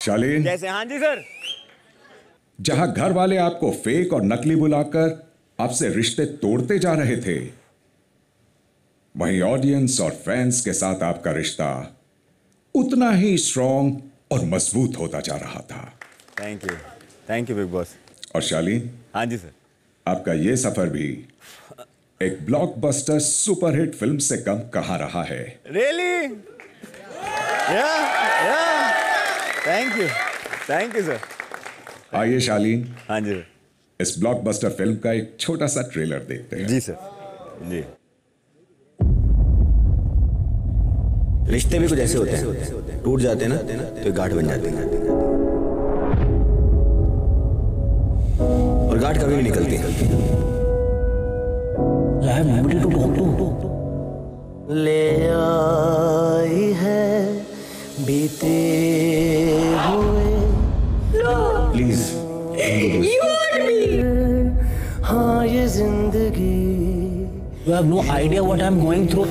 शालीन कैसे? हाँ जी सर। जहां घर वाले आपको फेक और नकली बुलाकर आपसे रिश्ते तोड़ते जा रहे थे, वहीं ऑडियंस और फैंस के साथ आपका रिश्ता उतना ही स्ट्रॉन्ग और मजबूत होता जा रहा था। Thank you Bigg Boss. और शालीन, हाँ जी सर। आपका यह सफर भी एक ब्लॉकबस्टर सुपरहिट फिल्म से कम कहां रहा है। रियली? Thank you sir. आइए शालीन, हाँ जी इस ब्लॉकबस्टर फिल्म का एक छोटा सा ट्रेलर देखते हैं। जी सर। जी। रिश्ते भी कुछ ऐसे होते हैं, टूट जाते हैं ना तो गांठ बन जाते हैं, और गांठ कभी नहीं निकलती। ले आई है बीते हुए, प्लीज हाँ ये जिंदगी। You have no idea what I'm going through.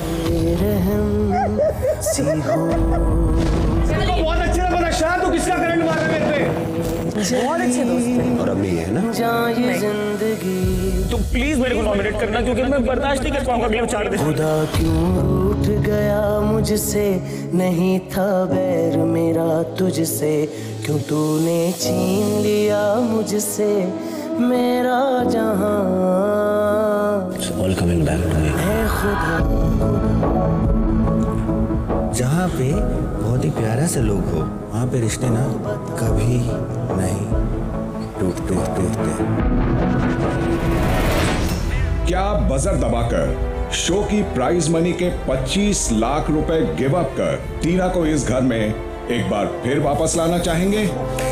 बहुत अच्छे लगा ना शायद, तो किसका करंट मार रहा है मेरे पे? बहुत अच्छे दोस्त हैं। और अब नहीं है ना? तो प्लीज मेरे को नॉमिनेट करना, क्योंकि मैं बर्दाश्त नहीं कर पाऊंगा अगले 4 दिन। खुदा क्यों रूठ गया मुझसे, नहीं था बैर मेरा तुझसे, क्यों तूने छीन लिया मुझसे मेरा जहां। It's all coming back to me. है खुदा जहाँ पे बहुत ही प्यारा से लोग हो, वहाँ पे रिश्ते ना कभी नहीं टूटते। क्या आप बजर दबाकर शो की प्राइज मनी के 25 लाख रुपए गिव अप कर टीना को इस घर में एक बार फिर वापस लाना चाहेंगे?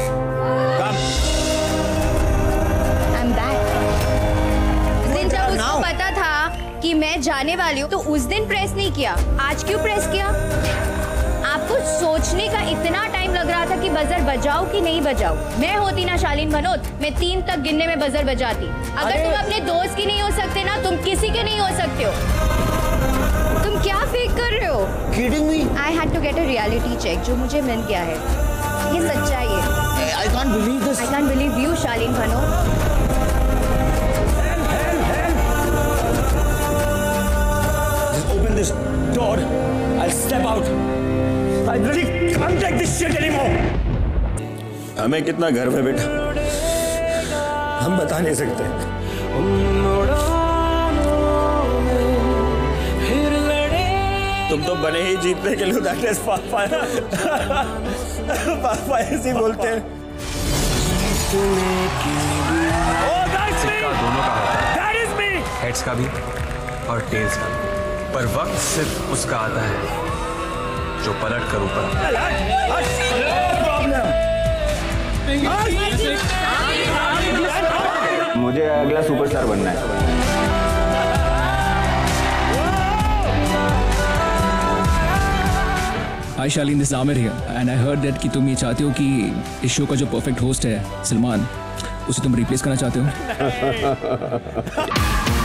पता था कि मैं जाने वाली हूँ तो उस दिन प्रेस नहीं किया, आज क्यों प्रेस किया? आपको सोचने का इतना टाइम लग रहा था कि बजर बजाओ कि नहीं बजाओ। मैं होती ना शालीन भनोत, मैं 3 तक गिनने में बजर बजाती। अगर तुम अपने दोस्त की नहीं हो सकते ना, तुम किसी के नहीं हो सकते हो। तुम क्या फेक कर रहे हो? Kidding me? I had to get a reality check, जो मुझे मिल गया है। ये सच्चाई है। I can't believe this. I can't believe you, Shalin Bhanot. Open this door. I'll step out. I really can't take this shit anymore. हमें कितना गर्व है बेटा, हम बता नहीं सकते। तुम तो बने ही जीतने के लिए उदास पापा ऐसे बोलते हैं। सिक्का दोनों का होता है, हेड्स का भी और टेल्स का भी, पर वक्त सिर्फ उसका आता है जो पलट कर ऊपर। मुझे अगला सुपरस्टार बनना है। Hi Shaleen, this is Amir here, and I heard that कि तुम ये चाहते हो कि इस शो का जो परफेक्ट होस्ट है सलमान, उसे तुम रिप्लेस करना चाहते हो।